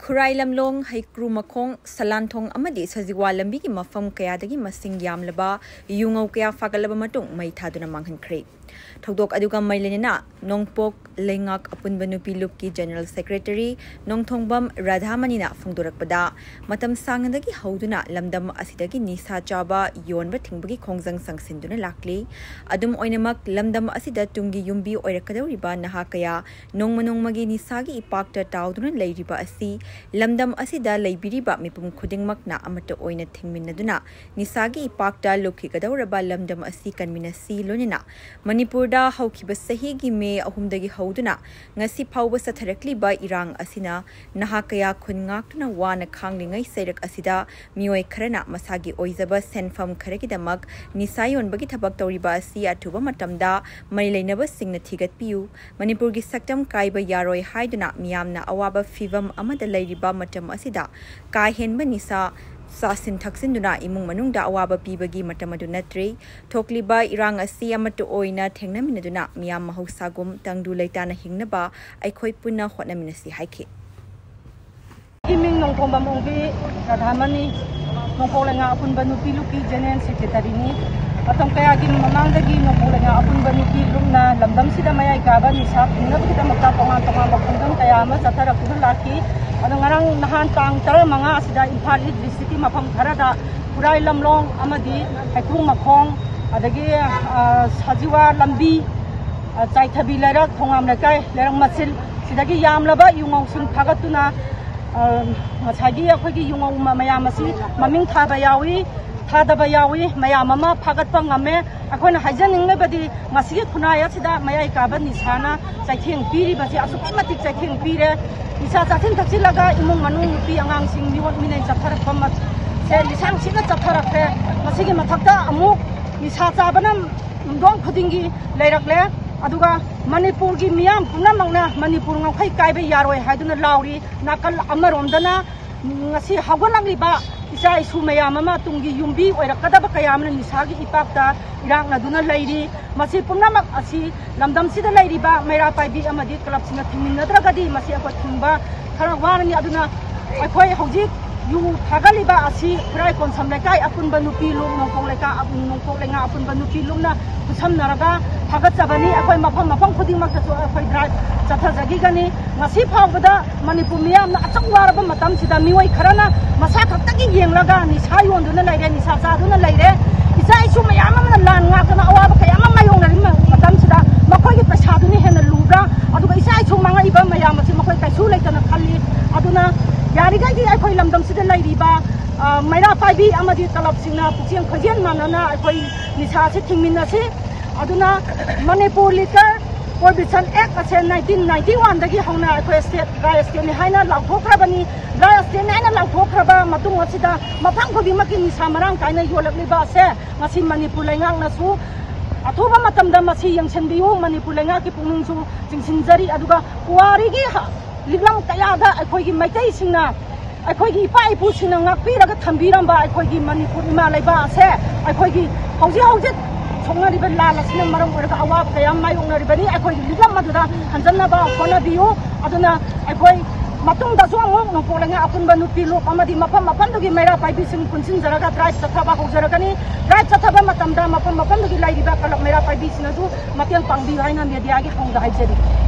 Khurai lamlong haikru makong salanthong amadi sajiwa lambi ki mafam kaya dagi masing yamlaba yungau kaya Phagatlaba matung mai thaduna manghankhre thogdok aduga mailenina nongpok lengak apunba nupi lup ki general secretary nongthongbam radhamani na phongdorakpada matam sangandagi hauduna lamdam asidagi nisa chaba yonba thingbagi khongjang sangsinduna lakli adum oinamak lamdam asida tungi yumbi oirakadawriba naha kaya nongmanongmagi nisagi ipakta tawduna leiriba asi lamdam asida leibiriba mipum khudingmakna amata oina thingminnaduna nisagi ipakta lokhigadawraba lamdam asi kanminasi lonina Manipurda haukiba sahigi me ahumdagi hauduna ngasi phawba satharakliba irang asina naha kaya khunngakna wana khanglingai seirak asida mioi kharana masagi oizaba senfam kharagidamak nisayon bagi thabak tawriba asi athuba matamda maileinaba singna thigatpiu Manipurgi saktam kaiba yaroi haiduna miyamna awaba fivam amada leiriba matam asida kai henba nisa Sasin Taksinduna imung manungda awaba pibagi matamadu natri thokliba irang asi amatu oina thengnaminaduna miyam mahausagum tangdu leitana hingnaba aikhoi punna hotnaminasi haike Iming nongthongbam ongbi radhamani nongpolenga apunba nupi luki general secretary ni atong kaya gi mamangdagi nongpolenga apunba nupi lumna lamdam sida mayai kaba ni sa thingnaba kita makta tonga bakundam kaya ma satharakuna laki ngarang nahan tang tara manga asida Imphal East district mafam kharada Khurai lamlong amadi haikru makhong adagi sajiwa lambi chaithabi lerak thongam lekai lerang masil sidagi yamlaba yungau sin phagatuna ngachagi akhoigi yungau mayam asi maming thaba yawi thadaba yawi mayam ama phagatpa ngame akhona haijaningne badi ngasi khunaya sida mayai kaba nisana chaitheng piri basi asukimatik chaitheng pire Isa chatin taksilaga imong manung nupi angang sing miwot minay chapharak pamat se lisang sina chapharakre masigi mathakta amuk isa chabanam dong khudingi leirakle aduga Manipur gi miyam punamangna Manipur ngkhai kaibe yaroi haiduna lauri nakal amaromdana ngasi hagonangliba isa isu mayam ama tungi yumbi oirakadaba kayamna nisagi ipakta irangna duna leiri masi punamak asi lamdam sida leiriba maira paibi amadi club singa thingminadragadi masi akwa thingba khara warani aduna akhoi hojik yu phagaliba asi Khurai konsam lekai apunba nupi lum nongpong lenga apunba nupi lumna kusamnaraga Phagatlabani akhoi mafam khudingmak tasu akhoi drive chathajagi gani ngasi phawbada Manipur miyamna achangwaraba matam sida miwai kharana masa khaktagi yenglaga ni sayonduna leire ni sajaduna leire isa isu mayam amna lan ngakna awaba kayama mayongnari matam sida makhoi gi pasaduni hena lubra aduga isa isu manga iba mayam asi makhoi kaisu leitana khalli aduna yarigai gi akhoi lamdam sida leiriba maira paibi amadi talab singna puchiang khojen manana akhoi nisa se thingminasi aduna Manipur Liquor Prohibition Act ase 1991 dagi hauna akhoi state gai state ni haina lauthokhrabani gai state haina lauthokhraba matung asida mafang khudimaki nisa marang kaina yolakliba ase ngasi Manipur lengang nasu athoba matamda masi yangsenbiu Manipur lenga ki pungningsu jingsinjari aduga puari gi liglam kayaga akhoi gi maitai singna akhoi gi ipa ipu singna ngakpiraga thambiramba akhoi gi Manipur ima leiba ase akhoi gi hauji Songnariba lalasina marang oraga awab kaya mayongnaribani akhoi liglam maduda hanjanaba khonabiu aduna akhoi matung dasu among nongpolenga apunba nupi lok amadi mafam dugi maira paibi sing punsin jaraga drive chathaba haujaragani drive chathaba matamda mafam dugi lairiba kalak maira paibi sinasu matiang pangbi haina media gi khongda haijari